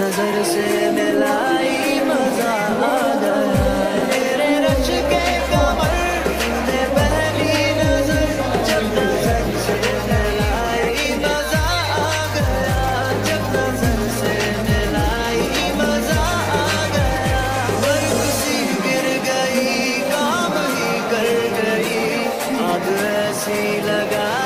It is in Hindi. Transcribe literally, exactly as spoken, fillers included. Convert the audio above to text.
नजर से मिलाई मजा आ गया। तेरे रच के कमर तूने पहली नजर जब नजर से मिलाई मजा आ गया। जब नजर से मिलाई मजा आ गया। बरसी गिर गई काम ही कर गई आग ऐसी लगा